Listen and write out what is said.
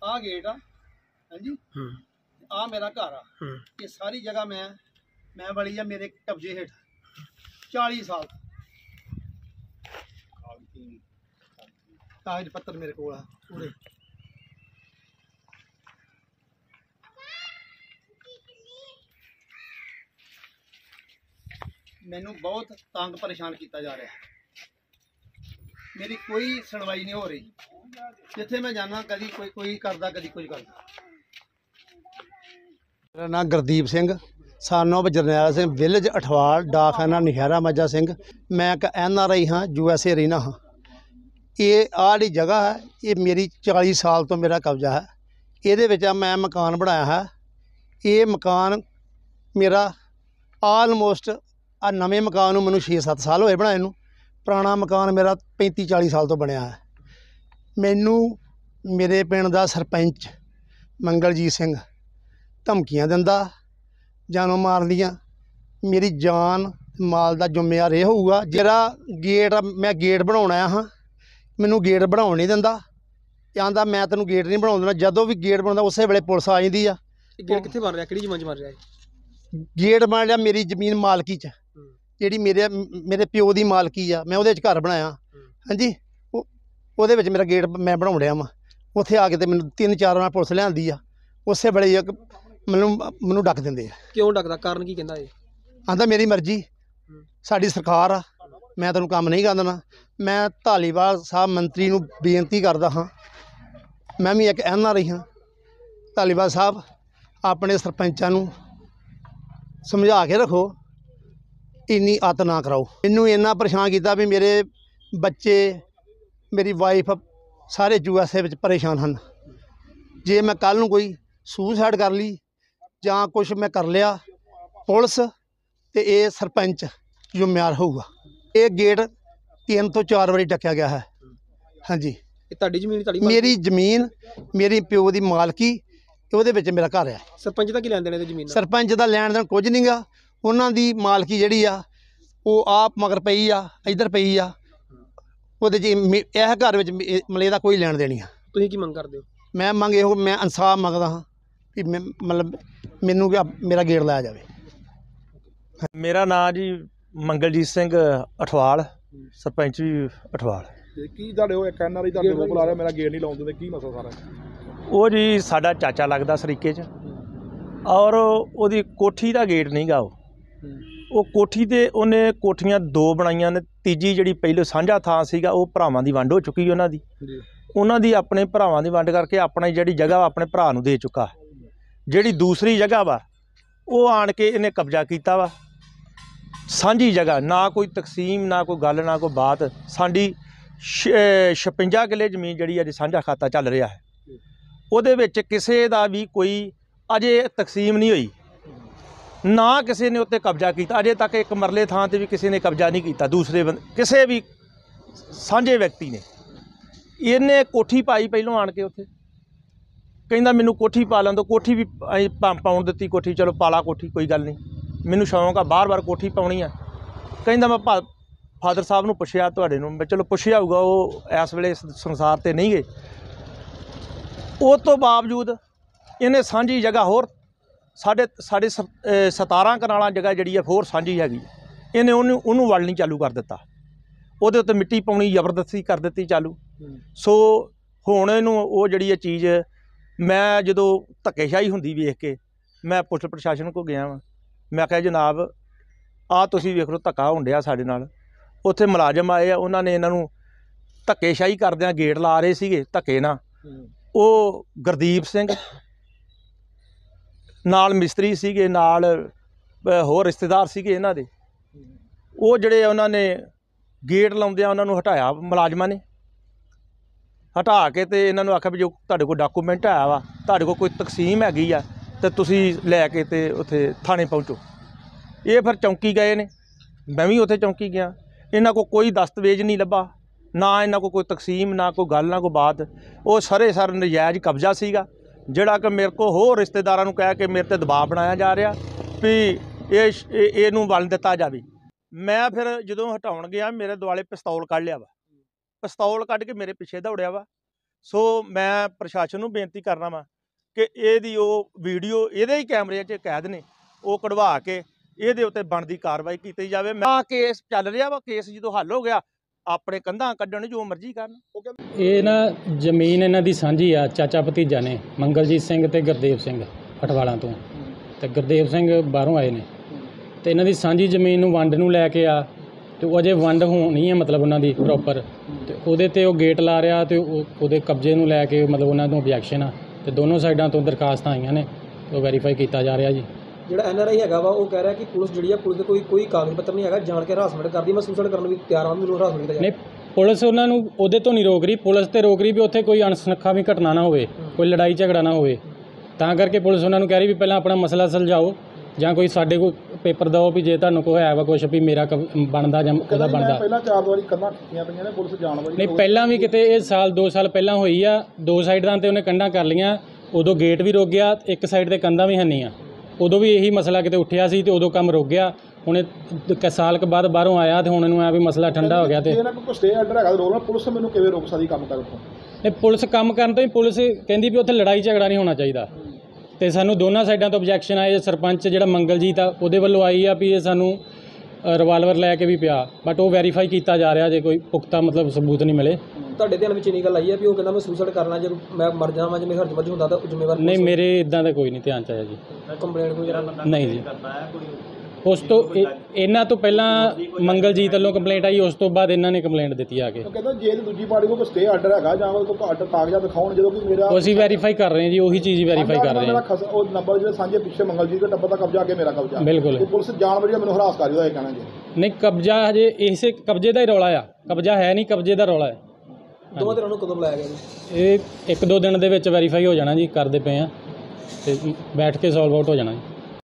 आ gate आ हाँ जी आ मेरा घर आ ये सारी जगह मैं बड़ी आ मेरे कब्जे हेठ 40 साल कागज पत्तर मेरे को पूरे मैनू बहुत तंग परेशान किया जा रहा है मेरी कोई सुनवाई नहीं हो रही जिथे मैं जाना कभी कोई करता कभी कुछ करता। मेरा नाम Gurdeep Singh son of Jarnail Singh village Athwal डाकखाना नशहरा मज्जा सिंह मैं एक NRI हाँ USA रहना हाँ ये आड़ी जगह है ये मेरी 40 साल तो मेरा कब्जा है ये मैं मकान बनाया है ये मकान मेरा आलमोस्ट आ नवे मकान मैं 6-7 साल होए बनाए नूं पुराना मकान मेरा 35-40 साल तो बनया है। मैनू मेरे पिंड दा सरपंच मंगलजीत सिंह धमकियां दिंदा जानों मार दियां मेरी जान माल दा जिम्मेवार यह होऊगा जरा गेट मैं गेट बनाउणा हाँ मैनू गेट बनाउण नहीं दिंदा आंदा मैं तैनूं गेट नहीं बनाउण देना जदों भी गेट बनाउंदा उस वेले पुलिस आ जांदी आ। गेट कित्थे बन रहा किहड़ी जमीन बन रहा है गेट बन रहा मेरी जमीन मालकी च जी मेरे प्यो की मालकी आ मैं वो घर बनाया हाँ जी वो मेरा गेट मैं बना रहा वा उत्थे आके तो मैंने 3-4 बार पुलिस लियांदी आ उस वेले मैनू डक देंदे क्यों डकदा कारण की कहंदा आंदा मेरी मर्जी साडी सरकार आ मैं तैनूं काम नहीं कर देना। मैं धालीवाल साहब मंत्री नूं बेनती करदा हाँ मैं भी एक NRI हाँ धालीवाल साहब अपने सरपंचां नूं समझा के रखो इन्नी आत ना कराओ। मैनू इन्ना परेशान किया भी मेरे बच्चे मेरी वाइफ सारे USA विच परेशान हैं जे मैं कल नूं कोई सुसाइड कर ली जां कुछ मैं कर लिया पुलिस ते ये सरपंच जिम्मेवार होगा। ये गेट 3 ਤੋਂ 4 बारी डकिया गया है हाँ जी मेरी जमीन मेरी प्यो की मालकी ਉਹਦੇ ਵਿੱਚ मेरा घर है। सरपंच का की लैन देने जमीन सरपंच का लैन देन कुछ नहीं गा उन्हां दी मालकी जिहड़ी आ ਉਹ आप मगर पई आ इधर पई आ ਉਹਦੇ ਚ ਇਹ घर ਵਿੱਚ मतलब ਇਹਦਾ कोई लैन देनी आ। ਤੁਸੀਂ ਕੀ ਮੰਗ ਕਰਦੇ ਹੋ? मैं मंग ਇਹੋ मैं इंसाफ मंगदा हाँ कि मतलब मैनू मेरा गेट लाया जाए। मेरा नाम जी मंगलजीत सिंह अठवाल सरपंच भी अठवाल। ਕੀ ਤੁਹਾਡੇ ਉਹ ਇੱਕ NRI ਤੁਹਾਡੇ ਕੋਲ ਆ ਰਿਹਾ ਮੇਰਾ ਗੇਟ ਨਹੀਂ ਲਾਉਣ ਦਿੰਦੇ ਕੀ ਮਸਲਾ ਸਾਰਾ? ਉਹ ਜੀ ਸਾਡਾ ਚਾਚਾ ਲੱਗਦਾ ਸਰੀਕੇ 'ਚ ਔਰ ਉਹਦੀ ਕੋਠੀ ਦਾ ਗੇਟ ਨਹੀਂ ਗਾ ਉਹ ਕੋਠੀ ਤੇ ਉਹਨੇ ਕੋਠੀਆਂ 2 ਬਣਾਈਆਂ ਨੇ ਤੀਜੀ ਜਿਹੜੀ ਪਹਿਲੇ ਸਾਂਝਾ ਥਾਂ ਸੀਗਾ ਉਹ ਭਰਾਵਾਂ ਦੀ ਵੰਡ ਹੋ ਚੁੱਕੀ ਉਹਨਾਂ ਦੀ ਆਪਣੇ ਭਰਾਵਾਂ ਦੀ ਵੰਡ ਕਰਕੇ ਆਪਣੀ ਜਿਹੜੀ ਜਗ੍ਹਾ ਆਪਣੇ ਭਰਾ ਨੂੰ ਦੇ ਚੁੱਕਾ। ਜਿਹੜੀ ਦੂਸਰੀ ਜਗ੍ਹਾ ਵਾ ਉਹ ਆਣ ਕੇ ਇਹਨੇ ਕਬਜ਼ਾ ਕੀਤਾ ਵਾ ਸਾਂਝੀ ਜਗ੍ਹਾ ਨਾ ਕੋਈ ਤਕਸੀਮ ਨਾ ਕੋਈ ਗੱਲ ਨਾ ਕੋਈ ਬਾਤ ਸਾਡੀ 56 ਕਿੱਲੇ ਜ਼ਮੀਨ ਜਿਹੜੀ ਅੱਜ ਸਾਂਝਾ ਖਾਤਾ ਚੱਲ ਰਿਹਾ ਹੈ ਉਹਦੇ ਵਿੱਚ ਕਿਸੇ ਦਾ ਵੀ ਕੋਈ ਅਜੇ ਤਕਸੀਮ ਨਹੀਂ ਹੋਈ ਨਾ ਕਿਸੇ ਨੇ ਉੱਤੇ ਕਬਜ਼ਾ ਕੀਤਾ ਅਜੇ ਤੱਕ ਇੱਕ ਮਰਲੇ ਥਾਂ ਤੇ ਵੀ ਕਿਸੇ ਨੇ ਕਬਜ਼ਾ ਨਹੀਂ ਕੀਤਾ ਦੂਸਰੇ ਕਿਸੇ ਵੀ ਸਾਂਝੇ ਵਿਅਕਤੀ ਨੇ। ਇਹਨੇ ਕੋਠੀ ਪਾਈ ਪਹਿਲੋਂ ਆਣ ਕੇ ਉੱਥੇ ਕਹਿੰਦਾ ਮੈਨੂੰ ਕੋਠੀ ਪਾ ਲੈਣ ਦਿਓ ਕੋਠੀ ਵੀ ਪਾਉਣ ਦਿੱਤੀ ਕੋਠੀ ਚਲੋ ਪਾਲਾ ਕੋਠੀ ਕੋਈ ਗੱਲ ਨਹੀਂ ਮੈਨੂੰ ਸ਼ੌਂਕ ਆ ਬਾਰ-ਬਾਰ ਕੋਠੀ ਪਾਉਣੀ ਆ ਕਹਿੰਦਾ ਮੈਂ ਫਾਦਰ ਸਾਹਿਬ ਨੂੰ ਪੁੱਛਿਆ ਤੁਹਾਡੇ ਨੂੰ ਮੈਂ ਚਲੋ ਪੁੱਛਿਆ ਹੋਊਗਾ ਉਹ ਇਸ ਵੇਲੇ ਸੰਸਾਰ ਤੇ ਨਹੀਂ ਗਏ। ਉਸ ਤੋਂ ਬਾਵਜੂਦ ਇਹਨੇ ਸਾਂਝੀ ਜਗ੍ਹਾ ਹੋਰ ਸਾਡੇ 17 ਕਨਾਲਾਂ ਜਗ੍ਹਾ ਜਿਹੜੀ ਹੈ ਹੋਰ ਸਾਂਝੀ ਹੈਗੀ ਇਹਨੇ ਉਹਨੂੰ ਵਲਣੀ ਚਾਲੂ ਕਰ ਦਿੱਤਾ ਉਹਦੇ ਉੱਤੇ ਮਿੱਟੀ ਪਾਉਣੀ ਜ਼ਬਰਦਸਤੀ ਕਰ ਦਿੱਤੀ ਚਾਲੂ। ਸੋ ਹੁਣ ਇਹਨੂੰ ਉਹ ਜਿਹੜੀ ਇਹ ਚੀਜ਼ ਮੈਂ ਜਦੋਂ ਧੱਕੇਸ਼ਾਹੀ ਹੁੰਦੀ ਵੇਖ ਕੇ ਮੈਂ ਪੁਲਿਸ ਪ੍ਰਸ਼ਾਸਨ ਕੋਲ ਗਿਆ ਵਾਂ ਮੈਂ ਕਿਹਾ ਜਨਾਬ ਆਹ ਤੁਸੀਂ ਵੇਖ ਲਓ ਧੱਕਾ ਹੋਣ ਡਿਆ ਸਾਡੇ ਨਾਲ। ਉੱਥੇ ਮੁਲਾਜ਼ਮ ਆਏ ਆ ਉਹਨਾਂ ਨੇ ਇਹਨਾਂ ਨੂੰ ਧੱਕੇਸ਼ਾਹੀ ਕਰਦਿਆਂ ਗੇਟ ਲਾ ਰਹੇ ਸੀਗੇ ਧੱਕੇ ਨਾਲ ਉਹ ਗੁਰਦੀਪ ਸਿੰਘ ਨਾਲ ਮਿਸਤਰੀ ਸੀਗੇ ਨਾਲ ਹੋਰ ਰਿਸ਼ਤੇਦਾਰ ਸੀਗੇ ਇਹਨਾਂ ਦੇ ਉਹ ਜਿਹੜੇ ਉਹਨਾਂ ਨੇ ਗੇਟ ਲਾਉਂਦਿਆਂ ਉਹਨਾਂ ਨੂੰ ਹਟਾਇਆ ਮੁਲਾਜ਼ਮਾਂ ਨੇ ਹਟਾ ਕੇ ਤੇ ਇਹਨਾਂ ਨੂੰ ਆਖਿਆ ਵੀ ਜੋ ਤੁਹਾਡੇ ਕੋਲ ਡਾਕੂਮੈਂਟ ਆਇਆ ਵਾ ਤੁਹਾਡੇ ਕੋਲ ਕੋਈ ਤਕਸੀਮ ਹੈਗੀ ਆ ਤੇ ਤੁਸੀਂ ਲੈ ਕੇ ਤੇ ਉੱਥੇ ਥਾਣੇ ਪਹੁੰਚੋ। ਇਹ ਫਿਰ ਚੌਂਕੀ ਗਏ ਨੇ ਮੈਂ ਵੀ ਉੱਥੇ ਚੌਂਕੀ ਗਿਆ ਇਹਨਾਂ ਕੋਲ ਕੋਈ ਦਸਤਾਵੇਜ਼ ਨਹੀਂ ਲੱਭਾ ਨਾ ਇਹਨਾਂ ਕੋਲ ਕੋਈ ਤਕਸੀਮ ਨਾ ਕੋਈ ਗੱਲ ਨਾ ਕੋਈ ਬਾਤ ਉਹ ਸਾਰੇ ਨਜਾਇਜ਼ ਕਬਜ਼ਾ ਸੀਗਾ ਜਿਹੜਾ ਕਿ ਮੇਰੇ ਕੋਲ ਹੋਰ ਰਿਸ਼ਤੇਦਾਰਾਂ ਨੂੰ ਕਹਿ ਕੇ ਮੇਰੇ ਤੇ ਦਬਾਅ ਬਣਾਇਆ ਜਾ ਰਿਹਾ ਵੀ ਇਹਨੂੰ ਵਲ ਦਿੱਤਾ ਜਾਵੇ। ਮੈਂ ਫਿਰ ਜਦੋਂ ਹਟਾਉਣ ਗਿਆ ਮੇਰੇ ਦੁਆਲੇ ਪਿਸਤੌਲ ਕੱਢ ਲਿਆ ਵਾ ਪਿਸਤੌਲ ਕੱਢ ਕੇ ਮੇਰੇ ਪਿੱਛੇ ਦੌੜਿਆ ਵਾ ਸੋ ਮੈਂ ਪ੍ਰਸ਼ਾਸਨ ਨੂੰ ਬੇਨਤੀ ਕਰਨਾ ਵਾ ਕਿ ਇਹਦੀ ਉਹ ਵੀਡੀਓ ਇਹਦੇ ਹੀ ਕੈਮਰੇ 'ਚ ਕੈਦ ਨੇ ਉਹ ਕਢਵਾ ਕੇ ਇਹਦੇ ਉੱਤੇ ਬਣਦੀ ਕਾਰਵਾਈ ਕੀਤੀ ਜਾਵੇ। ਮੈਂ ਕੇਸ ਚੱਲ ਰਿਹਾ ਵਾ, ਕੇਸ ਜਦੋਂ ਹੱਲ ਹੋ ਗਿਆ ਆਪਣੇ ਕੰਧਾਂ ਕੱਢਣ ਜੋ ਮਰਜ਼ੀ ਕਰਨ। ਇਹ ਨਾ ਜ਼ਮੀਨ ਇਹਨਾਂ ਦੀ ਸਾਂਝੀ ਆ, ਚਾਚਾ ਭਤੀਜਾ ਨੇ ਮੰਗਲਜੀਤ ਸਿੰਘ ਤੇ ਗੁਰਦੇਵ ਸਿੰਘ ਅਠਵਾਲਾਂ ਤੋਂ, ਤੇ ਗੁਰਦੇਵ ਸਿੰਘ ਬਾਹਰੋਂ ਆਏ ਨੇ, ਤੇ ਇਹਨਾਂ ਦੀ ਸਾਂਝੀ ਜ਼ਮੀਨ ਨੂੰ ਵੰਡ ਨੂੰ ਲੈ ਕੇ ਆ, ਤੇ ਉਹ ਅਜੇ ਵੰਡ ਹੋਣੀ ਹੈ ਮਤਲਬ ਉਹਨਾਂ ਦੀ ਪ੍ਰੋਪਰ, ਤੇ ਉਹਦੇ ਤੇ ਉਹ ਗੇਟ ਲਾ ਰਿਹਾ, ਤੇ ਉਹਦੇ ਕਬਜ਼ੇ ਨੂੰ ਲੈ ਕੇ ਮਤਲਬ ਉਹਨਾਂ ਤੋਂ objection ਆ, ਤੇ ਦੋਨੋਂ ਸਾਈਡਾਂ ਤੋਂ ਦਰਖਾਸਤਾਂ ਆਈਆਂ ਨੇ, ਉਹ ਵੈਰੀਫਾਈ ਕੀਤਾ ਜਾ ਰਿਹਾ ਜੀ। ਜਿਹੜਾ NRI ਹੈਗਾ ਵਾ ਉਹ ਕਹਿ ਰਿਹਾ ਕਿ ਪੁਲਿਸ ਜਿਹੜੀ ਆ, ਪੁਲਿਸ ਦੇ ਕੋਈ ਕਾਗਜ਼ ਪੱਤਰ ਨਹੀਂ ਹੈਗਾ, ਜਾਣ ਕੇ ਹਰਾਸਮੈਂਟ ਕਰਦੀ, ਮੈਂ ਸੁਸਾਈਡ ਕਰਨ ਨੂੰ ਵੀ ਤਿਆਰ ਹਾਂ, ਮੈਨੂੰ ਹਰਾਸਮੈਂਟ ਕੀਤਾ ਨਹੀਂ, ਪੁਲਿਸ ਉਹਨਾਂ ਨੂੰ ਉਹਦੇ ਤੋਂ ਨਹੀਂ ਰੋਕ ਰਹੀ, ਪੁਲਿਸ ਤੇ ਰੋਕ ਰਹੀ ਵੀ ਉੱਥੇ ਕੋਈ ਅਣਸੁਖਾਵੀ ਵੀ ਘਟਨਾ ਨਾ ਹੋਵੇ, ਕੋਈ ਲੜਾਈ ਝਗੜਾ ਨਾ ਹੋਵੇ, ਤਾਂ ਕਰਕੇ ਪੁਲਿਸ ਉਹਨਾਂ ਨੂੰ ਕਹਿ ਰਹੀ ਵੀ ਪਹਿਲਾਂ ਆਪਣਾ ਮਸਲਾ ਸੁਲਝਾਓ, ਜਾਂ ਕੋਈ ਸਾਡੇ ਕੋਲ ਪੇਪਰ ਦਿਓ ਵੀ ਜੇ ਤੁਹਾਨੂੰ ਕੋਈ ਹੈ ਵਾ ਕੁਛ ਵੀ ਮੇਰਾ ਬਣਦਾ ਜਾਂ ਉਹਦਾ ਬਣਦਾ। ਪਹਿਲਾਂ 4 ਵਾਰੀ ਕੰਧਾਂ ਖਿੱਚੀਆਂ ਪਈਆਂ ਨੇ, ਪੁਲਿਸ ਜਾਣਵਾਰੀ ਨਹੀਂ, ਪਹਿਲਾਂ ਵੀ ਕਿਤੇ ਇਹ ਸਾਲ 2 ਸਾਲ ਪਹਿਲਾਂ ਹੋਈ ਆ, 2 ਸਾਈਡਾਂ ਤੇ ਉਹਨੇ ਕੰਧਾਂ ਕਰ ਲਈਆਂ, ਉਦੋਂ ਗੇਟ ਵੀ ਰੁਕ ਗਿਆ, ਇੱਕ ਸਾਈਡ ਤੇ ਕੰਧਾਂ ਵੀ ਹੈਨੀ ਆ, ਉਦੋਂ ਵੀ ਇਹੀ ਮਸਲਾ ਕਿਤੇ ਉੱਠਿਆ ਸੀ ਤੇ ਉਦੋਂ ਕੰਮ ਰੁਕ ਗਿਆ। ਹੁਣ ਸਾਲ ਕੁ ਬਾਅਦ ਬਾਹਰੋਂ ਆਇਆ ਤੇ ਹੁਣ ਇਹਨੂੰ ਆ ਵੀ ਮਸਲਾ ਠੰਡਾ ਹੋ ਗਿਆ। ਤੇ ਇਹਨਾਂ ਕੋਈ ਸਟੇ ਆਰਡਰ ਹੈਗਾ ਰੋਲ, ਪੁਲਿਸ ਮੈਨੂੰ ਕਿਵੇਂ ਰੋਕ ਸਕਦੀ ਕੰਮ ਕਰਨ ਤੋਂ? ਨਹੀਂ, ਪੁਲਿਸ ਕੰਮ ਕਰਨ ਤੋਂ ਹੀ ਪੁਲਿਸ ਕਹਿੰਦੀ ਵੀ ਉੱਥੇ ਲੜਾਈ ਝਗੜਾ ਨਹੀਂ ਹੋਣਾ ਚਾਹੀਦਾ, ਤੇ ਸਾਨੂੰ ਦੋਨਾਂ ਸਾਈਡਾਂ ਤੋਂ objection ਆਏ। ਸਰਪੰਚ ਜਿਹੜਾ ਮੰਗਲਜੀਤ ਆ ਉਹਦੇ ਵੱਲੋਂ ਆਈ ਆ ਵੀ ਇਹ ਸਾਨੂੰ ਰਿਵਾਲਵਰ ਲੈ ਕੇ ਵੀ ਪਿਆ, ਬਟ ਉਹ ਵੈਰੀਫਾਈ ਕੀਤਾ ਜਾ ਰਿਹਾ, ਜੇ ਕੋਈ ਪੁਖਤਾ ਮਤਲਬ ਸਬੂਤ ਨਹੀਂ ਮਿਲੇ। ਤੁਹਾਡੇ ਧਿਆਨ ਵਿੱਚ ਇੰਨੀ ਗੱਲ ਆਈ ਹੈ ਵੀ ਉਹ ਕਹਿੰਦਾ ਮੈਂ ਸੁਸਾਈਡ ਕਰਨਾ, ਜੇ ਮੈਂ ਮਰ ਜਾਵਾਂ, ਜੇ ਮੇਰੇ ਹਰਜ ਮਰਜ ਹੁੰਦਾ ਤਾਂ ਜ਼ਿੰਮੇਵਾਰ ਨਹੀਂ, ਮੇਰੇ ਇਦਾਂ ਦਾ ਕੋਈ ਨਹੀਂ ਧਿਆਨ ਚ ਆਇਆ ਜੀ। ਕੰਪਲੇਂਟ ਕੋਈ ਨਹੀਂ ਜੀ, ਉਸ ਤੋਂ ਇਹਨਾਂ ਤੋਂ ਪਹਿਲਾਂ ਮੰਗਲਜੀਤ ਵੱਲੋਂ ਕੰਪਲੇਂਟ ਆਈ, ਉਸ ਤੋਂ ਬਾਅਦ ਇਹਨਾਂ ਨੇ ਕੰਪਲੇਂਟ ਦਿੱਤੀ ਆ ਕੇ। ਉਹ ਕਹਿੰਦਾ ਜੇ ਦੂਜੀ ਪਾਰਟੀ ਕੋਲ ਕੋਈ ਸਟੇ ਆਰਡਰ ਹੈਗਾ ਜਾਂ ਕੋਈ ਆਰਡਰ ਕਾਗਜ਼ਾਤ ਦਿਖਾਉਣ, ਜਦੋਂ ਕਿ ਮੇਰਾ ਉਹ ਅਸੀਂ ਵੈਰੀਫਾਈ ਕਰ ਰਹੇ ਹਾਂ ਜੀ, ਉਹੀ ਚੀਜ਼ ਵੈਰੀਫਾਈ ਕਰ ਰਹੇ ਹਾਂ। ਉਹ ਨੰਬਰ ਜਿਹੜੇ ਸਾਂਝੇ ਪਿੱਛੇ ਮੰਗਲਜੀਤ ਦੇ ਟੱਬਰ ਦਾ ਕਬਜ਼ਾ ਅੱਗੇ ਮੇਰਾ ਕਬਜ਼ਾ, ਬਿਲਕੁਲ। ਤੇ ਪੁਲਿਸ ਜਾਣਵਾਰੀ ਮੈਨੂੰ ਹਰਾਸ ਕਰ ਰਹੀ ਹੈ, ਇਹ ਕਹਿਣਾ ਜੀ। ਨਹੀਂ, ਕਬਜ਼ਾ ਹਜੇ ਇਸੇ ਕਬਜ਼ੇ ਦਾ ਹੀ ਰੌਲਾ ਆ, ਕਬਜ਼ਾ ਹੈ ਨਹੀਂ, ਕਬਜ਼ੇ ਦਾ ਰੌਲਾ ਹੈ। ਦੋਵਾਂ ਧਿਰਾਂ ਨੂੰ ਕਦੋਂ ਬੁਲਾਇਆ ਗਿਆ ਜੀ? ਇਹ 1-2 ਦਿਨ ਦੇ ਵਿੱਚ ਵੈਰੀਫਾਈ ਹੋ ਜਾਣਾ ਜੀ, ਕਰਦੇ ਪਏ ਆ, ਤੇ ਬੈਠ ਕੇ ਸੋਲਵ ਆਊਟ ਹੋ ਜਾਣਾ ਜੀ।